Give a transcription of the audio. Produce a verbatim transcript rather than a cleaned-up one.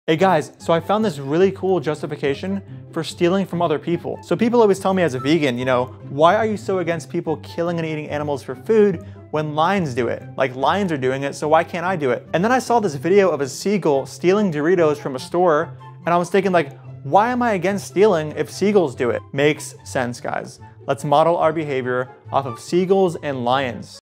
Hey guys, so I found this really cool justification for stealing from other people. So people always tell me as a vegan, you know, why are you so against people killing and eating animals for food when lions do it? Like lions are doing it, so why can't I do it? And then I saw this video of a seagull stealing Doritos from a store, and I was thinking like, why am I against stealing if seagulls do it? Makes sense, guys. Let's model our behavior off of seagulls and lions.